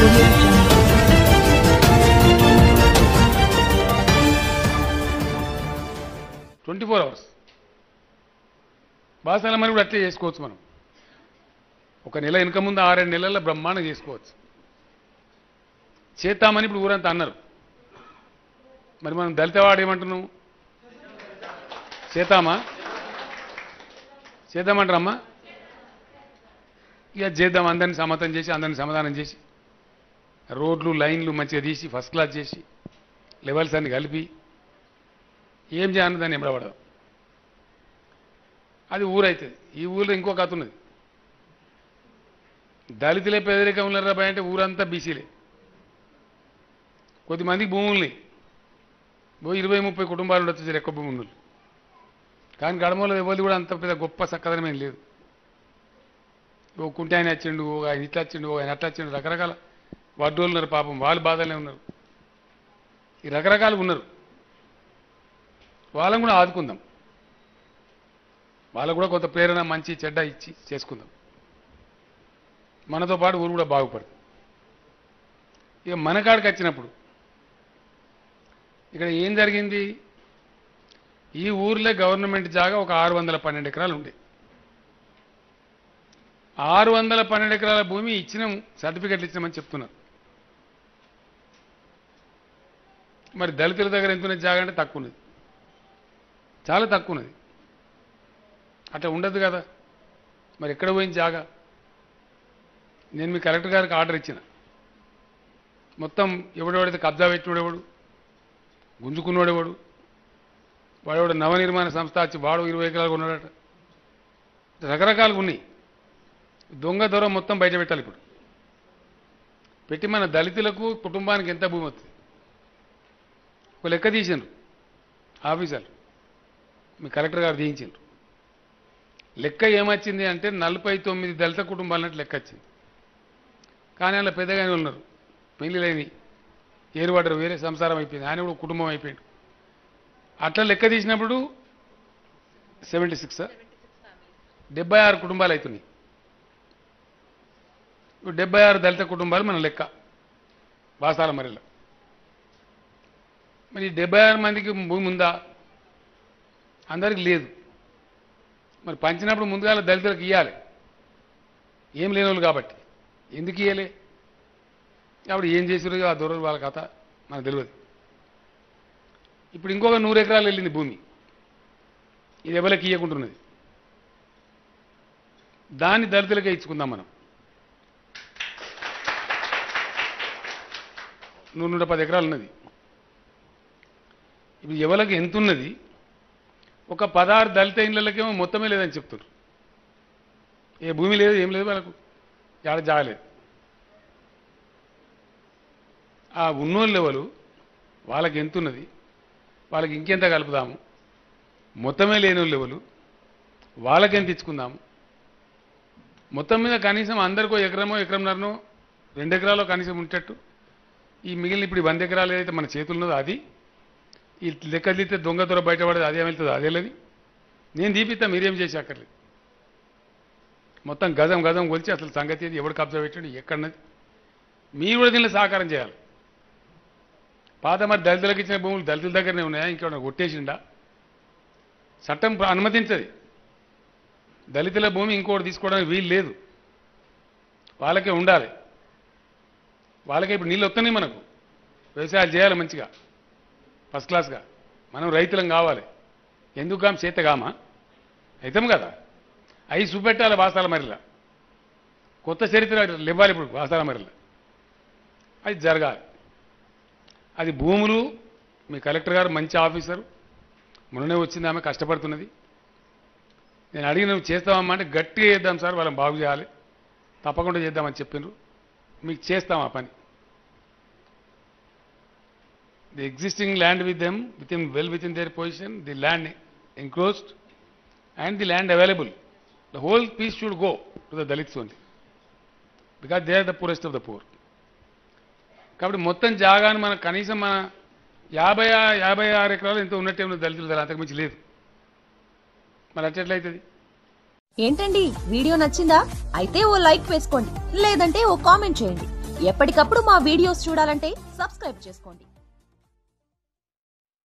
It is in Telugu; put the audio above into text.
Audio Jungle. 24 hours. బాసాల మరి కూడా అట్లే చేసుకోవచ్చు మనం. ఒక నెల వెనుక ముందు 6-7 నెలల్లో బ్రహ్మాండం చేసుకోవచ్చు. చేద్దామని ఇప్పుడు ఊరంతా అన్నారు. మరి మనం దళితవాడు ఏమంటున్నాం? చేద్దామంటారమ్మా? ఇక చేద్దాం, అందరిని సమతం చేసి అందరిని సమాధానం చేసి రోడ్లు లైన్లు మంచిగా తీసి ఫస్ట్ క్లాస్ చేసి లెవెల్స్ అన్ని కలిపి ఏం చేయాలని దాన్ని ఎంబడబడదాం. అది ఊరైతుంది. ఈ ఊళ్ళో ఇంకో కథ ఉన్నది. దళితులే పేదరికం ఉన్నారా భయ అంటే ఊరంతా బీసీలే. కొద్దిమందికి భూముల్ని 20-30 కుటుంబాలు ఉండొచ్చు ఎక్కువ భూమి ఉన్నది. కానీ గడమలో ఎవరిది కూడా అంత పెద్ద గొప్ప చక్కదనమేం లేదు. ఓ కుంటి ఆయన వచ్చిండు, ఓ ఆయన ఇట్లా వచ్చిండు, ఓ ఆయన అట్లా వచ్చిండు, రకరకాల వడ్డోళ్ళు ఉన్నారు. పాపం వాళ్ళు బాధలే ఉన్నారు. ఈ రకరకాలు ఉన్నారు. వాళ్ళని కూడా ఆదుకుందాం. వాళ్ళకు కూడా కొంత ప్రేరణ మంచి చెడ్డ ఇచ్చి చేసుకుందాం. మనతో పాటు ఊరు కూడా బాగుపడుతుంది. ఇక మన కాడికి వచ్చినప్పుడు ఇక్కడ ఏం జరిగింది? ఈ ఊర్లో గవర్నమెంట్ జాగా ఒక 612 ఎకరాలు ఉండే. 612 ఎకరాల భూమి ఇచ్చినాం, సర్టిఫికెట్లు ఇచ్చినామని చెప్తున్నారు. మరి దళితుల దగ్గర ఎంత ఉన్నది జాగా అంటే తక్కువ ఉన్నది, చాలా తక్కువ ఉన్నది. అట్లా ఉండదు కదా. మరి ఎక్కడ పోయింది జాగా? నేను మీ కలెక్టర్ గారికి ఆర్డర్ ఇచ్చిన. మొత్తం ఎవడెవడైతే కబ్జా పెట్టినోడెవడు, గుంజుకున్నోడెవడు, వాడెవడు నవనిర్మాణ సంస్థ వచ్చి వాడు 20 ఎకరాలు ఉన్నాడట. రకరకాలుగా ఉన్నాయి. దొంగ దొర మొత్తం బయట పెట్టాలి. ఇప్పుడు పెట్టి మన దళితులకు కుటుంబానికి ఎంత భూమి వస్తుంది ఒక లెక్క తీసిండ్రు ఆఫీసర్లు. మీ కలెక్టర్ గారు తీయించిండ్రు. లెక్క ఏమొచ్చింది అంటే 49 దళిత కుటుంబాలన్నట్టు లెక్క వచ్చింది. కానీ అలా పెద్దగానే ఉన్నారు, పెళ్లిలేని ఏరువాడరు, వేరే సంసారం అయిపోయింది, ఆయన కూడా కుటుంబం అయిపోయింది. అట్లా లెక్క తీసినప్పుడు 76 కుటుంబాలు అవుతున్నాయి. 76 దళిత కుటుంబాలు మన లెక్క బాసాల మరిలో. మరి 76 మందికి భూమి ఉందా? అందరికి లేదు. మరి పంచినప్పుడు ముందుగా దళితులకు ఇవ్వాలి, ఏం లేని వాళ్ళు కాబట్టి. ఎందుకు ఇవ్వలే? అప్పుడు ఏం చేసారు ఆ దొరలు, వాళ్ళ కథ మనకు తెలియదు. ఇప్పుడు ఇంకొక 100 ఎకరాలు వెళ్ళింది భూమి. ఇది ఎవరికి ఇవ్వకుంటున్నది. దాన్ని దళితులకే ఇచ్చుకుందాం మనం. 110 ఎకరాలు ఉన్నది. ఇప్పుడు ఎవరికి ఎంత ఉన్నది? ఒక 16 దళిత ఇళ్ళకేమో మొత్తమే లేదని చెప్తున్నారు. ఏ భూమి లేదు, ఏం లేదు, వాళ్ళకు ఎక్కడ జాగలేదు. ఆ ఉన్నోళ్ళు ఎవరు, వాళ్ళకి ఎంత ఉన్నది, వాళ్ళకి ఇంకెంత కలుపుదాము, మొత్తమే లేని వాళ్ళు ఎవరు, వాళ్ళకెంత ఇచ్చుకుందాము. మొత్తం మీద కనీసం అందరికో ఎకరమో ఎకరంన్నరనో 2 ఎకరాలు కనీసం ఉండేటట్టు. ఈ మిగిలిన ఇప్పుడు 100 ఎకరాలు ఏదైతే మన చేతులు ఉన్నదో అది, ఈ లెక్క తీస్తే దొంగ దొర బయటపడేది అదే వెళ్తుంది, అదేలేదు. నేను తీపిస్తా, మీరేం చేసి అక్కర్లేదు. మొత్తం గజం గజం కొలిచి అసలు సంగతి ఏది, ఎవడు కబ్జా పెట్టండి, ఎక్కడన్నది మీరు కూడా దీనిలో సహకారం చేయాలి. పాత మరి దళితులకు ఇచ్చిన భూములు దళితుల దగ్గరనే ఉన్నాయా? ఇంకేమైనా కొట్టేసిండా? చట్టం అనుమతించది. దళితుల భూమి ఇంకోటి తీసుకోవడానికి వీలు లేదు. వాళ్ళకే ఉండాలి. వాళ్ళకే ఇప్పుడు నీళ్ళు వస్తున్నాయి. మనకు వ్యవసాయాలు చేయాలి మంచిగా, ఫస్ట్ క్లాస్గా. మనం రైతులం కావాలి. ఎందుకు కామ చేత కామా అవుతాం కదా. అవి చూపెట్టాలి బాసాల మరిలా. కొత్త చరిత్ర ఇవ్వాలి ఇప్పుడు బాసాల మరిలా. అది జరగాలి. అది భూములు. మీ కలెక్టర్ గారు మంచి ఆఫీసరు, మొన్ననే వచ్చింది, ఆమె కష్టపడుతున్నది. నేను అడిగిన నువ్వు చేస్తామమ్మా అంటే గట్టిగా చేద్దాం సార్, వాళ్ళని బాగు చేయాలి, తప్పకుండా చేద్దామని చెప్పిండ్రు. మీకు చేస్తాం ఆ పని. The existing land with them well with in their position, the land encroached and the land available, the whole piece should go to the Dalits only, because they are the poorest of the poor. కాబట్టి మొత్తం జాగాను మన కనీసం మన 56 ఎకరాలు ఎంతో ఉన్నట్టే ఉన్న దళితులు, అంతకు మించి లేదు. మరి అట్లెట్లయితుంది? ఏంటండి వీడియో నచ్చిందా? అయితే ఓ లైక్ వేసుకోండి, లేదంటే ఓ కామెంట్ చేయండి. ఎప్పటికప్పుడు మా వీడియోస్ చూడాలంటే సబ్స్క్రైబ్ చేసుకోండి.